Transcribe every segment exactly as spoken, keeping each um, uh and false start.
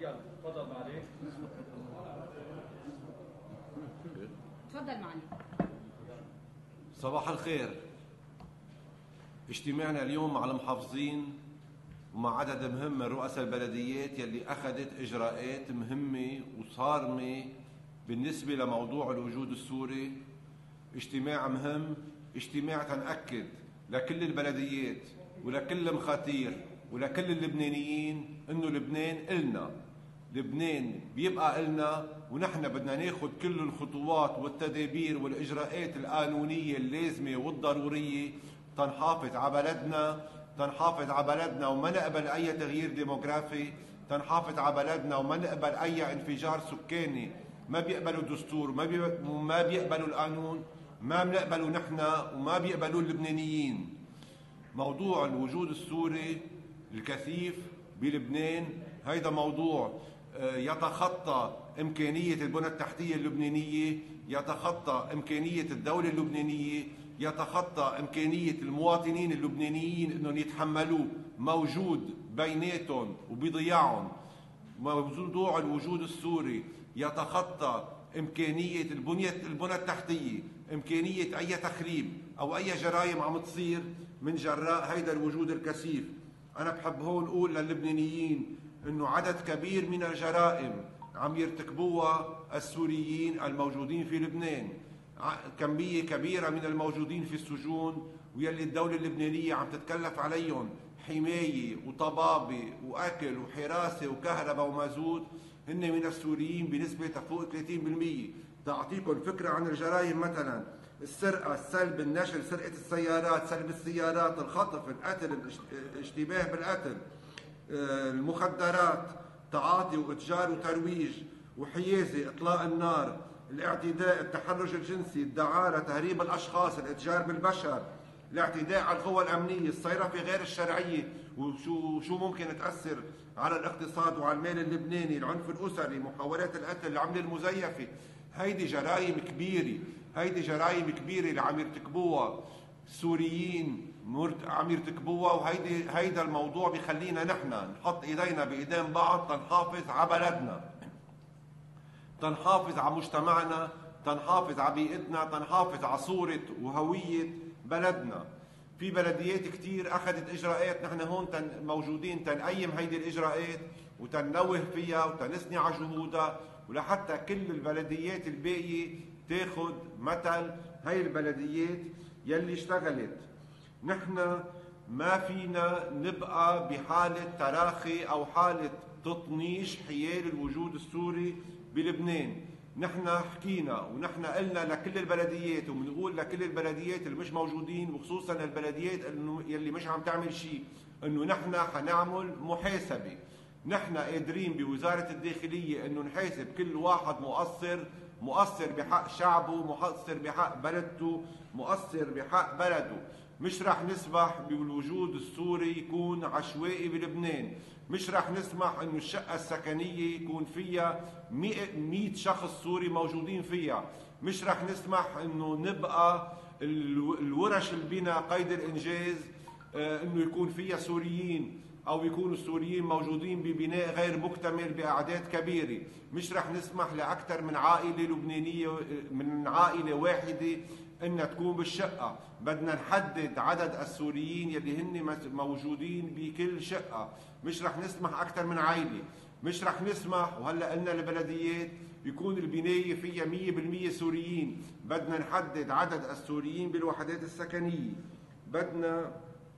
يلا تفضل معالي. تفضل معالي. صباح الخير. اجتماعنا اليوم مع المحافظين ومع عدد مهم من رؤساء البلديات يلي أخذت إجراءات مهمة وصارمة بالنسبة لموضوع الوجود السوري. اجتماع مهم، اجتماع تنأكد لكل البلديات ولكل المخاتير ولكل اللبنانيين إنه لبنان إلنا، لبنان بيبقى إلنا، ونحن بدنا ناخد كل الخطوات والتدابير والإجراءات القانونية اللازمة والضرورية تنحافظ على بلدنا، تنحافظ على بلدنا وما نقبل أي تغيير ديموغرافي، تنحافظ على بلدنا وما نقبل أي انفجار سكاني. ما بيقبلوا الدستور، ما ما بيقبلوا القانون، ما بنقبلوا نحن وما بيقبلوا اللبنانيين. موضوع الوجود السوري الكثيف بلبنان هيدا موضوع يتخطى إمكانية البنى التحتية اللبنانية، يتخطى إمكانية الدولة اللبنانية، يتخطى إمكانية المواطنين اللبنانيين إنهم يتحملوه. موجود بيناتهم وبضياعهم. موضوع الوجود السوري يتخطى إمكانية البنية البنى التحتية، إمكانية أي تخريب أو أي جرائم عم تصير من جراء هيدا الوجود الكثيف. أنا بحب هون أقول للبنانيين إنه عدد كبير من الجرائم عم يرتكبوها السوريين الموجودين في لبنان، كمية كبيرة من الموجودين في السجون ويلي الدولة اللبنانية عم تتكلف عليهم حماية وطبابة وأكل وحراسة وكهرباء ومازوت، هن من السوريين بنسبة تفوق ثلاثين بالمئة. تعطيكم فكرة عن الجرائم، مثلا السرقة، السلب، النشل، سرقة السيارات، سلب السيارات، الخطف، القتل، الاشتباه بالقتل، المخدرات، تعاطي واتجار وترويج وحيازة، اطلاق النار، الاعتداء، التحرش الجنسي، الدعارة، تهريب الاشخاص، الاتجار بالبشر، الاعتداء على القوى الامنيه، الصيرفه غير الشرعيه وشو شو ممكن تاثر على الاقتصاد وعلى المال اللبناني، العنف الاسري، محاولات القتل، العمله المزيفه. هيدي جرائم كبيره، هيدي جرائم كبيره اللي عم يرتكبوها السوريين، عم يرتكبوها. وهيدي هيدا الموضوع بخلينا نحن نحط ايدينا بايدين بعض تنحافظ على بلدنا، تنحافظ على مجتمعنا، تنحافظ على بيئتنا، تنحافظ على صوره وهويه بلدنا. في بلديات كتير اخذت اجراءات، نحن هون تن موجودين تنقيم هيدي الاجراءات وتنوه فيها وتنثني على جهودها، ولحتى كل البلديات الباقيه تاخذ مثل هي البلديات يلي اشتغلت. نحن ما فينا نبقى بحاله تراخي او حاله تطنيش حيال الوجود السوري بلبنان. نحن حكينا ونحن قلنا لكل البلديات وبنقول لكل البلديات اللي مش موجودين وخصوصا البلديات اللي مش عم تعمل شيء انه نحن حنعمل محاسبه. نحن قادرين بوزاره الداخليه انه نحاسب كل واحد مقصر، مقصر بحق شعبه، مقصر بحق بلدته، مقصر بحق بلده. مش رح نسمح بالوجود السوري يكون عشوائي بلبنان، مش رح نسمح انه الشقة السكنية يكون فيها مئة شخص سوري موجودين فيها، مش رح نسمح انه نبقى الورش البناء قيد الانجاز انه يكون فيها سوريين او يكونوا السوريين موجودين ببناء غير مكتمل باعداد كبيرة. مش رح نسمح لاكثر من عائلة لبنانية من عائلة واحدة انها تكون بالشقة. بدنا نحدد عدد السوريين يلي هن موجودين بكل شقة، مش رح نسمح اكثر من عائلة. مش رح نسمح، وهلا قلنا للبلديات يكون البناية فيها مية بالمية سوريين. بدنا نحدد عدد السوريين بالوحدات السكنية. بدنا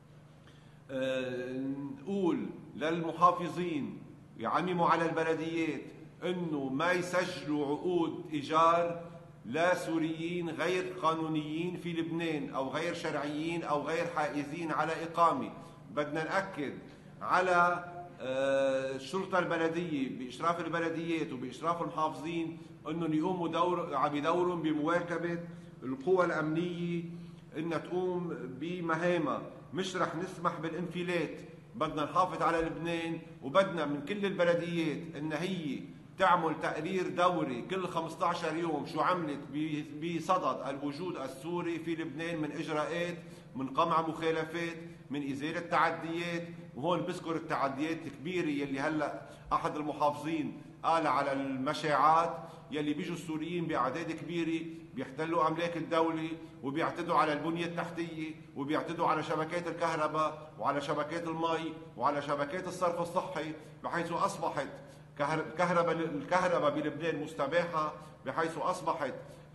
آه نقول للمحافظين يعمموا على البلديات انه ما يسجلوا عقود ايجار لا سوريين غير قانونيين في لبنان او غير شرعيين او غير حائزين على اقامه. بدنا ناكد على الشرطه البلديه باشراف البلديات وباشراف المحافظين انهم يقوموا دور بدورهم بمواكبه القوى الامنيه انها تقوم بمهامها. مش رح نسمح بالانفلات. بدنا نحافظ على لبنان وبدنا من كل البلديات ان هي تعمل تقرير دوري كل خمسة عشر يوم شو عملت بصدد الوجود السوري في لبنان من اجراءات، من قمع مخالفات، من ازاله تعديات، وهون بذكر التعديات الكبيره يلي هلا احد المحافظين قال على المشاعات يلي بيجوا السوريين باعداد كبيره بيحتلوا املاك الدوله وبيعتدوا على البنيه التحتيه وبيعتدوا على شبكات الكهرباء وعلى شبكات المي وعلى شبكات الصرف الصحي، بحيث اصبحت كهرباء الكهرباء بلبنان مستباحه، بحيث اصبحت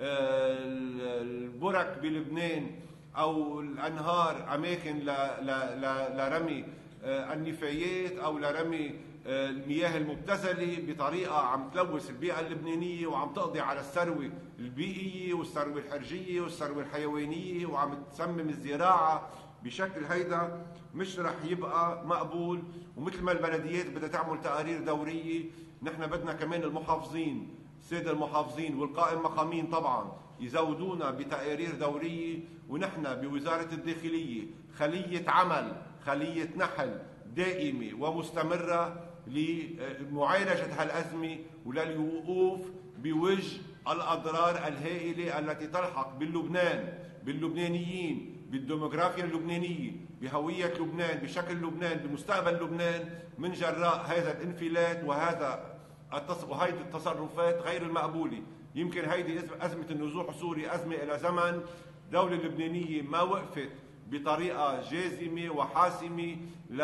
البرك بلبنان او الانهار اماكن لرمي النفايات او لرمي المياه المبتذله بطريقه عم تلوث البيئه اللبنانيه وعم تقضي على الثروه البيئيه والثروه الحرجيه والثروه الحيوانيه وعم تسمم الزراعه بشكل هيدا مش رح يبقى مقبول. ومثل ما البلديات بدها تعمل تقارير دوريه، نحن بدنا كمان المحافظين الساده المحافظين والقائم مقامين طبعا يزودونا بتقارير دوريه، ونحن بوزاره الداخليه خليه عمل خليه نحل دائمه ومستمره لمعالجه هالازمه وللوقوف بوجه الاضرار الهائله التي تلحق باللبنان باللبنانيين بالديموغرافيا اللبنانيه بهويه لبنان بشكل لبنان بمستقبل لبنان من جراء هذا الانفلات وهذا وهيدي التصرفات غير المقبوله. يمكن هيدي ازمه النزوح السوري ازمه الى زمن، الدوله اللبنانيه ما وقفت بطريقه جازمه وحاسمه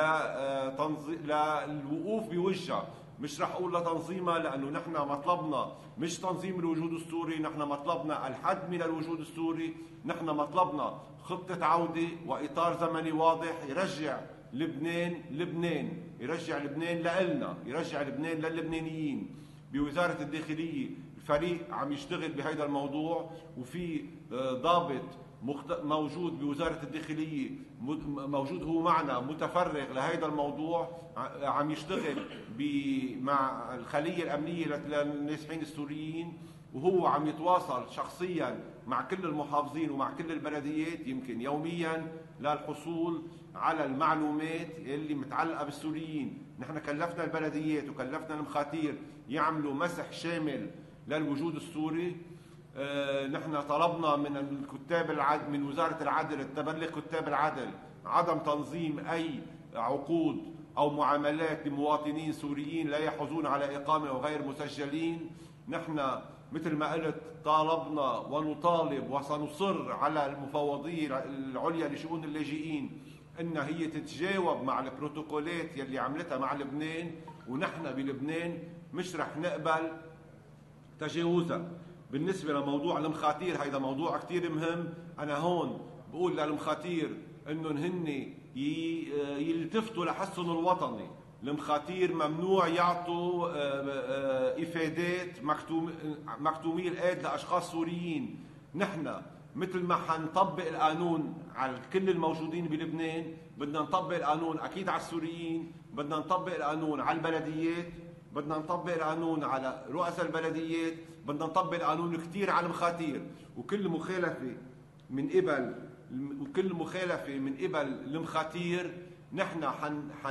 للوقوف بوجهها، مش رح اقول لتنظيمها لانه نحن مطلبنا مش تنظيم الوجود السوري، نحن مطلبنا الحد من الوجود السوري، نحن مطلبنا خطه عوده واطار زمني واضح يرجع لبنان لبنان، يرجع لبنان لإلنا، يرجع لبنان للبنانيين. بوزاره الداخليه الفريق عم يشتغل بهذا الموضوع، وفي ضابط موجود بوزاره الداخليه موجود هو معنا متفرغ لهذا الموضوع، عم يشتغل مع الخليه الامنيه للنازحين السوريين، وهو عم يتواصل شخصيا مع كل المحافظين ومع كل البلديات يمكن يوميا للحصول على المعلومات اللي متعلقه بالسوريين. نحن كلفنا البلديات وكلفنا المخاتير يعملوا مسح شامل للوجود السوري. آه نحن طلبنا من الكتاب العدل من وزاره العدل تبلغ كتاب العدل عدم تنظيم اي عقود او معاملات لمواطنين سوريين لا يحوزون على اقامه وغير مسجلين. نحن مثل ما قلت طالبنا ونطالب وسنصر على المفوضيه العليا لشؤون اللاجئين ان هي تتجاوب مع البروتوكولات يلي عملتها مع لبنان، ونحن بلبنان مش رح نقبل تجاوزها. بالنسبه لموضوع المخاتير هيدا موضوع كثير مهم، انا هون بقول للمخاتير انهم هن يلتفتوا لحسن الوطني. المخاتير ممنوع يعطوا افادات مكتومي الايد لاشخاص سوريين. نحن مثل ما حنطبق القانون على كل الموجودين بلبنان بدنا نطبق القانون اكيد على السوريين، بدنا نطبق القانون على البلديات، بدنا نطبق القانون على رؤساء البلديات، بدنا نطبق القانون كثير على المخاتير. وكل مخالفه من قبل وكل مخالفه من قبل المخاتير نحن حن, حن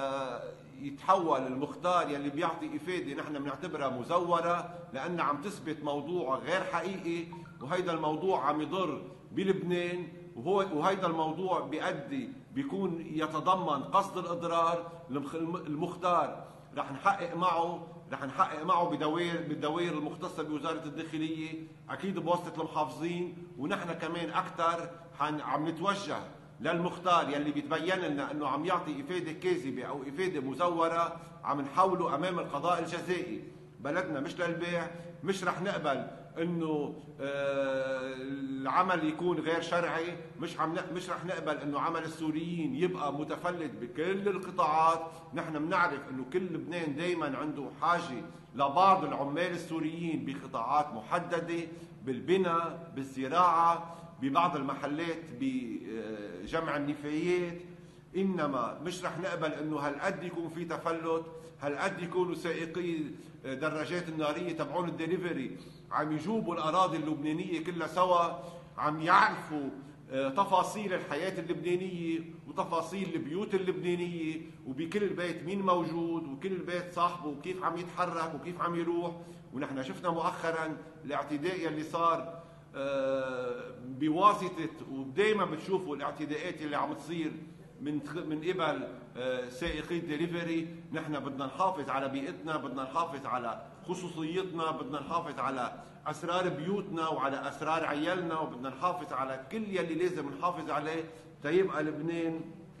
يتحول المختار يلي بيعطي افاده نحن بنعتبرها مزوره لان عم تثبت موضوع غير حقيقي، وهيدا الموضوع عم يضر بلبنان، وهو وهيدا الموضوع بيؤدي بيكون يتضمن قصد الاضرار. المختار رح نحقق معه رح نحقق معه بدوائر بالدوائر المختصه بوزاره الداخليه اكيد بواسطه المحافظين، ونحن كمان اكثر عم نتوجه للمختار يلي بيتبين لنا انه عم يعطي افاده كاذبه او افاده مزوره عم نحوله امام القضاء الجزائي. بلدنا مش للبيع، مش رح نقبل انه آه العمل يكون غير شرعي، مش عم مش رح نقبل انه عمل السوريين يبقى متفلت بكل القطاعات. نحن بنعرف انه كل لبنان دائما عنده حاجه لبعض العمال السوريين بقطاعات محدده، بالبناء، بالزراعه، ببعض المحلات بجمع النفايات. انما مش رح نقبل انه هالقد يكون في تفلت، هالقد يكونوا سائقي دراجات الناريه تبعون الدليفري عم يجوبوا الاراضي اللبنانيه كلها سوا، عم يعرفوا تفاصيل الحياه اللبنانيه وتفاصيل البيوت اللبنانيه، وبكل بيت مين موجود وكل بيت صاحبه وكيف عم يتحرك وكيف عم يروح. ونحن شفنا مؤخرا الاعتداء اللي صار بواسطه، ودائما بتشوفوا الاعتداءات اللي عم تصير من من قبل سائقي الدليفري. نحن بدنا نحافظ على بيئتنا، بدنا نحافظ على خصوصيتنا، بدنا نحافظ على اسرار بيوتنا وعلى اسرار عيالنا، وبدنا نحافظ على كل يلي لازم نحافظ عليه تيبقى لبنان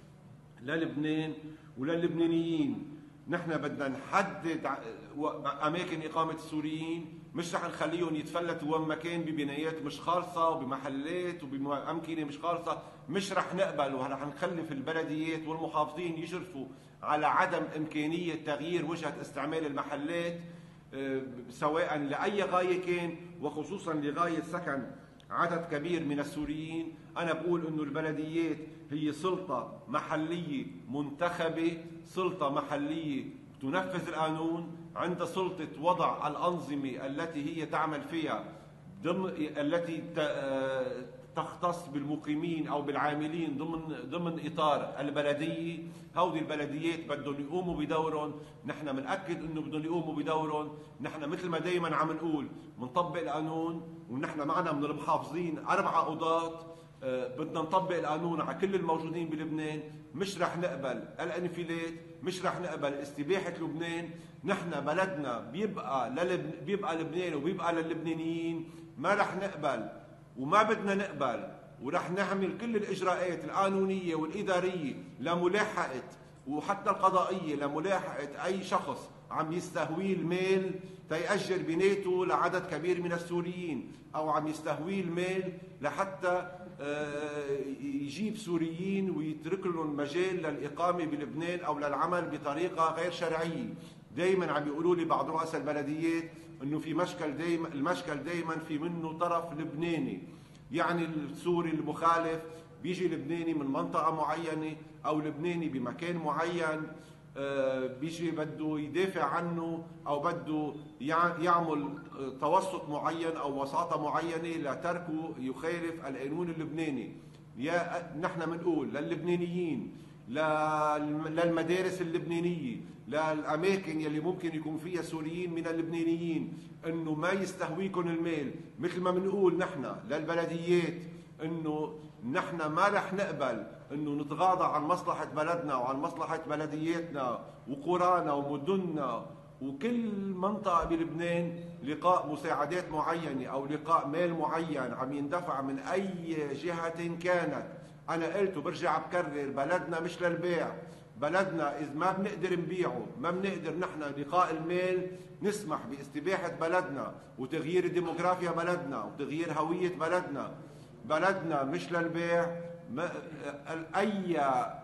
للبنان وللبنانيين. نحن بدنا نحدد اماكن اقامه السوريين، مش رح نخليهم يتفلتوا وين ما كان ببنايات مش خالصه وبمحلات وبامكنه مش خالصه. مش رح نقبل ورح نخلف البلديات والمحافظين يشرفوا على عدم امكانيه تغيير وجهه استعمال المحلات سواء لاي غايه كان، وخصوصا لغايه سكن عدد كبير من السوريين. انا بقول انه البلديات هي سلطه محليه منتخبه، سلطه محليه تنفذ القانون، عندها سلطه وضع الانظمه التي هي تعمل فيها ضمن التي تختص بالمقيمين او بالعاملين ضمن ضمن اطار البلديه. هودي البلديات بدهم يقوموا بدورهم، نحن بنأكد انه بدهم يقوموا بدورهم. نحن مثل ما دائما عم نقول بنطبق القانون، ونحن معنا من المحافظين اربعه قضاة. بدنا نطبق القانون على كل الموجودين بلبنان. مش رح نقبل الانفلات، مش رح نقبل استباحه لبنان. نحن بلدنا بيبقى للب... بيبقى لبنان وبيبقى للبنانيين. ما رح نقبل وما بدنا نقبل، ورح نعمل كل الاجراءات القانونيه والاداريه لملاحقه وحتى القضائيه لملاحقه اي شخص عم يستهوي المال تيأجر بنيته لعدد كبير من السوريين، او عم يستهوي المال لحتى يجيب سوريين ويترك لهم مجال للإقامة بلبنان أو للعمل بطريقة غير شرعية. دايما عم يقولوا لي بعض رؤساء البلديات انه في مشكل دايما، المشكل دايما في منه طرف لبناني، يعني السوري المخالف بيجي لبناني من منطقة معينة او لبناني بمكان معين، بيجي بده يدافع عنه او بده يعمل توسط معين او وساطة معينة لتركه يخالف القانون اللبناني. يا نحن بنقول للبنانيين، للمدارس اللبنانية، للأماكن يلي ممكن يكون فيها سوريين من اللبنانيين، انه ما يستهويكم المال. مثل ما بنقول نحن للبلديات انه نحن ما رح نقبل انه نتغاضى عن مصلحة بلدنا وعن مصلحة بلدياتنا وقرانا ومدننا وكل منطقة بلبنان لقاء مساعدات معينة او لقاء مال معين عم يندفع من اي جهة كانت. انا قلت وبرجع بكرر، بلدنا مش للبيع. بلدنا اذا ما بنقدر نبيعه، ما بنقدر نحن لقاء المال نسمح باستباحة بلدنا وتغيير ديموغرافيا بلدنا وتغيير هوية بلدنا. بلدنا مش للبيع. اي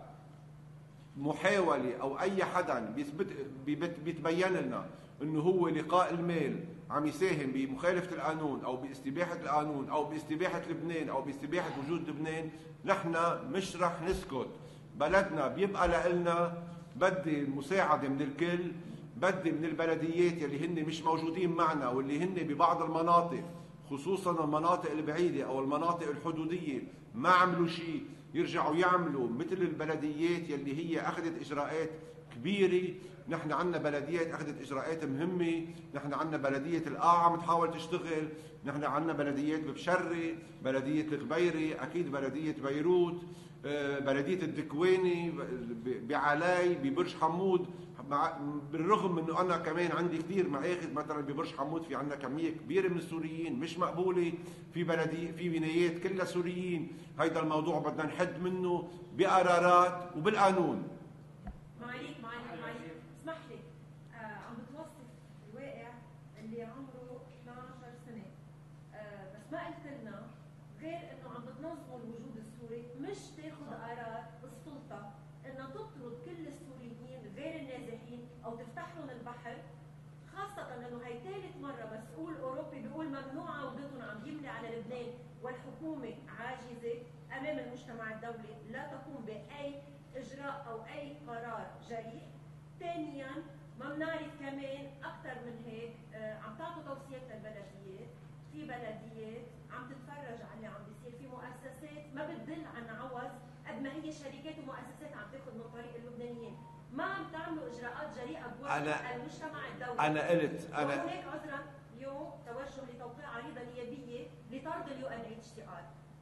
محاولة او اي حدا بيتبين لنا انه هو لقاء المال عم يساهم بمخالفة القانون او باستباحة القانون او باستباحة لبنان او باستباحة وجود لبنان، نحن مش رح نسكت. بلدنا بيبقى لنا. بدي المساعدة من الكل، بدي من البلديات يلي هن مش موجودين معنا واللي هن ببعض المناطق خصوصا المناطق البعيدة او المناطق الحدودية ما عملوا شيء، يرجعوا يعملوا مثل البلديات يلي هي اخذت اجراءات كبيرة. نحن عندنا بلديات اخذت اجراءات مهمة، نحن عندنا بلدية القاعة عم تحاول تشتغل، نحن عندنا بلديات ببشري، بلدية الغبيري، اكيد بلدية بيروت، بلدية الدكواني، بعلاي، ببرج حمود. بالرغم انه انا كمان عندي كثير مآخذ، مثلا ببرج حمود في عندنا كمية كبيرة من السوريين مش مقبولة، في بلدي في بنايات كلها سوريين. هيدا الموضوع بدنا نحد منه بقرارات وبالقانون. معاليك معاليك معاليك اسمح لي، آه عم بتوصف الواقع اللي عمره اثنعش سنة، آه بس ما قلت لنا غير انه عم بتنظموا الوجود السوري، مش تاخذ قرار السلطة انها تطرد كل السوريين غير النازحين او تفتح لهم البحر، خاصة انه هي ثالث مرة مسؤول اوروبي بيقول ممنوع عودتهم عم يملي على لبنان، والحكومة عاجزة امام المجتمع الدولي لا تقوم باي اجراء او اي قرار جريء. ثانيا ما بنعرف كمان اكثر من هيك، آه عم تعطوا توصيات للبلديات، في بلديات عم تتفرج على اللي عم بيصير، في مؤسسات ما بتدل عن عوز قد ما هي شركات ومؤسسات عم تاخذ من طريق اللبنانيين، ما عم تعملوا اجراءات جريئه بوجه المجتمع الدولي. انا قلت انا وهناك عذرا اليوم توجه لتوقيع عريضه نيابيه لطرد اليو ان اتش سي ار.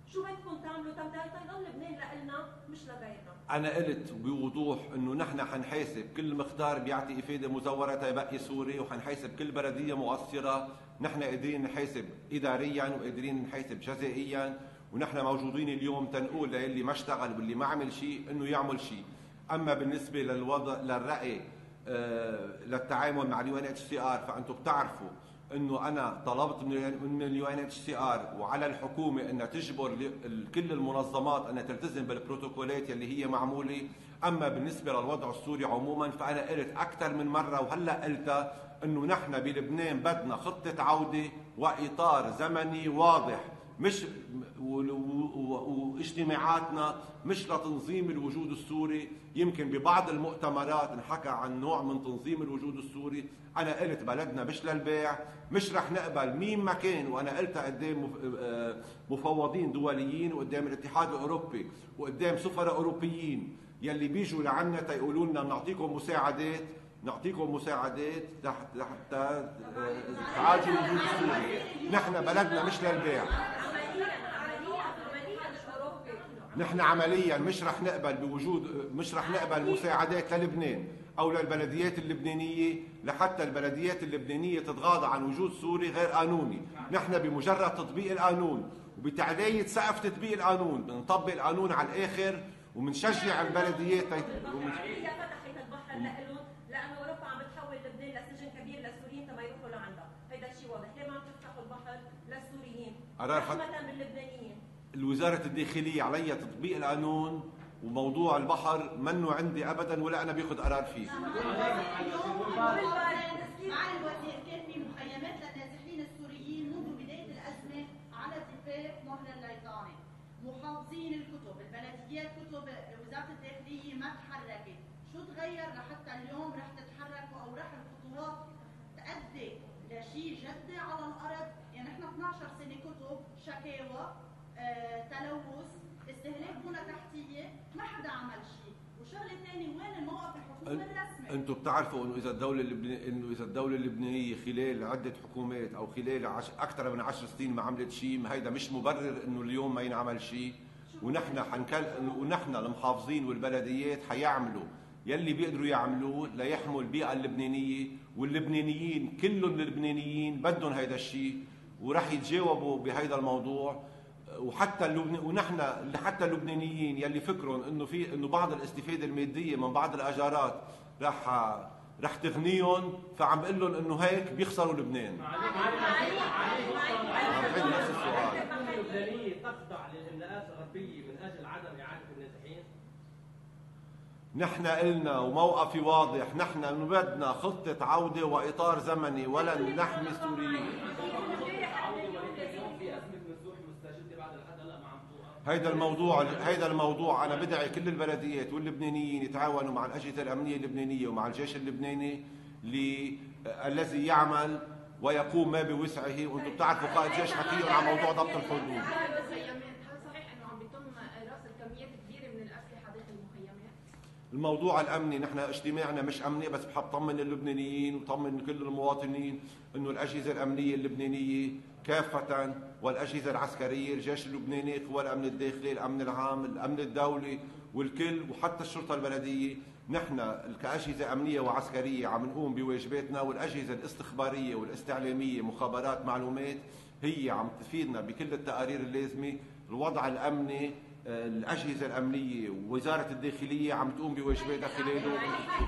شو بدكم تعملوا تيضل لبنان لنا مش لغيرنا؟ أنا قلت بوضوح إنه نحن حنحاسب كل مختار بيعطي إفادة مزورة تيبقي سوري، وحنحاسب كل بلدية مقصرة. نحن قادرين نحاسب إداريا وقادرين نحاسب جزائيا، ونحن موجودين اليوم تنقول للي ما اشتغل واللي ما عمل شيء إنه يعمل شيء. أما بالنسبة للوضع للرأي آه للتعامل مع اليو ان اتش سي ار، فأنتم بتعرفوا انه انا طلبت من اليو ان اتش سي ار وعلى الحكومه انها تجبر كل المنظمات انها تلتزم بالبروتوكولات اللي هي معموله. اما بالنسبه للوضع السوري عموما فانا قلت اكثر من مره وهلا قلتها انه نحن بلبنان بدنا خطه عوده واطار زمني واضح، مش واجتماعاتنا مش لتنظيم الوجود السوري. يمكن ببعض المؤتمرات انحكى عن نوع من تنظيم الوجود السوري. انا قلت بلدنا مش للبيع، مش رح نقبل مين ما كان، وانا قلتها قدام مفوضين دوليين وقدام الاتحاد الاوروبي وقدام سفراء اوروبيين يلي بيجوا لعنا تيقولوا لنا نعطيكم مساعدات نعطيكم مساعدات تحت حتى تعالجوا الوجود السوري. نحن بلدنا مش للبيع، نحن عمليا مش رح نقبل بوجود مش رح نقبل مساعدات للبنان او للبلديات اللبنانيه، لحتى البلديات اللبنانيه تتغاضى عن وجود سوري غير قانوني. نحن بمجرد تطبيق القانون وبتعلية سقف تطبيق القانون بنطبق القانون على الاخر وبنشجع البلديات فتحت البحر لهم، لانه اوروبا عم بتحول لبنان لسجن كبير للسوريين تما يروحوا لعندها. هيدا الشيء واضح. ليه ما عم تفتحوا البحر للسوريين رحمة باللبنانيين؟ الوزارة الداخلية عليها تطبيق القانون، وموضوع البحر منه عندي ابدا ولا انا باخذ قرار فيه. مع الوزير كان في مخيمات للنازحين السوريين منذ بدايه الازمه على ضفاف نهر الليطاني. محافظين الكتب، البلديات كتب وزاره الداخليه ما تحركت. شو تغير لحتى اليوم رح تتحركوا او رح الخطوات تؤدي لشيء جدي على الارض؟ يعني احنا اثنعش سنه كتب، شكاوى، آه، تلوث، استهلاك بنى تحتيه، ما حدا عمل شيء. وشغله ثانيه، وين الموقف الحكومي الرسمي؟ انتم بتعرفوا انه اذا الدوله اللبنانيه انه اذا الدوله اللبنانيه خلال عده حكومات او خلال عش... اكثر من عشر سنين ما عملت شيء، هيدا مش مبرر انه اليوم ما ينعمل شيء. ونحن حنكل ونحن المحافظين والبلديات حيعملوا يلي بيقدروا يعملوه ليحموا البيئه اللبنانيه، واللبنانيين كلهم اللبنانيين بدهم هيدا الشيء وراح يتجاوبوا بهيدا الموضوع. وحتى اللبن... ونحن حتى اللبنانيين يلي فكرهم انه في انه بعض الاستفاده الماديه من بعض الاجارات رح رح تغنيهم، فعم بقول لهم انه هيك بيخسروا لبنان. عم نفس السؤال. اللبنانيه تخضع للاملاءات الغربيه من اجل عدم اعاده النازحين؟ نحن قلنا وموقفي واضح، نحن بدنا خطه عوده واطار زمني ولن نحمي السوريين. هيدا الموضوع هيدا الموضوع انا بدعي كل البلديات واللبنانيين يتعاونوا مع الاجهزه الامنيه اللبنانيه ومع الجيش اللبناني الذي يعمل ويقوم ما بوسعه. وانتم بتعرفوا قائد جيش حكيهم عن موضوع ضبط الحدود. هل صحيح انه عم بيتم رصد كميات كبيره من الاسلحه داخل المخيمات؟ الموضوع الامني، نحن اجتماعنا مش امني بس، بحب طمن اللبنانيين وطمن كل المواطنين انه الاجهزه الامنيه اللبنانيه كافه والاجهزه العسكريه، الجيش اللبناني، قوى الامن الداخلي، الامن العام، الامن الدولي والكل، وحتى الشرطه البلديه، نحن كاجهزه امنيه وعسكريه عم نقوم بواجباتنا، والاجهزه الاستخباريه والاستعلاميه مخابرات معلومات هي عم تفيدنا بكل التقارير اللازمه. الوضع الامني الاجهزه الامنيه ووزاره الداخليه عم تقوم بواجباتها خلاله.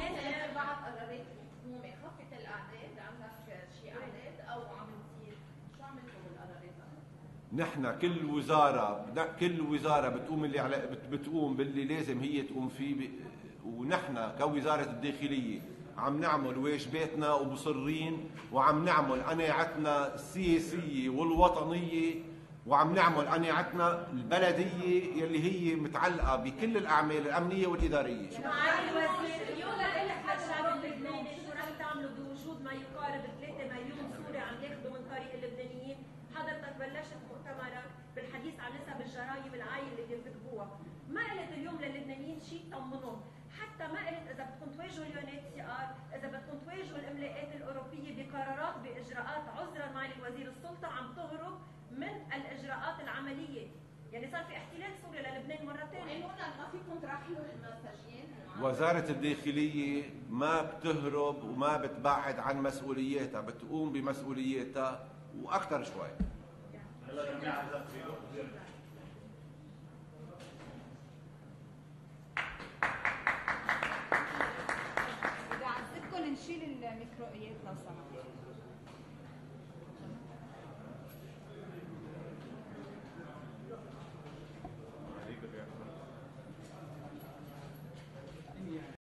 نحن كل وزاره كل وزاره بتقوم اللي على بتقوم باللي لازم هي تقوم فيه، ونحن كوزاره الداخليه عم نعمل واجباتنا ومصرين، وعم نعمل قناعتنا السياسيه والوطنيه، وعم نعمل قناعتنا البلديه يلي هي متعلقه بكل الاعمال الامنيه والاداريه. معالي الوزير، اليوم لك للشعب اللبناني شو رح تعملوا بوجود ما يقارب ثلاثة مليون سوري عم ياخذوا من طريق اللبنانيين؟ حضرتك بلشت مؤتمرك بالحديث عن نسب الجرائم العاليه اللي بيرتكبوها، ما قلت اليوم للبنانيين شيء طمنهم، حتى ما قلت اذا بدكم تواجهوا اليو ان اتش سي ار، اذا بدكم تواجهوا الاملاءات الاوروبيه بقرارات باجراءات. عذرا معالي الوزير، السلطه عم تهرب من الاجراءات العمليه، يعني صار في احتلال سوري للبنان مرة ثانية. وقالوا لنا ما فيكم ترحلوا المساجين. وزارة الداخلية ما بتهرب وما بتبعد عن مسؤولياتها، بتقوم بمسؤولياتها وأكثر شوي. إذا عزتكم نشيل الميكرويات لو سمحت.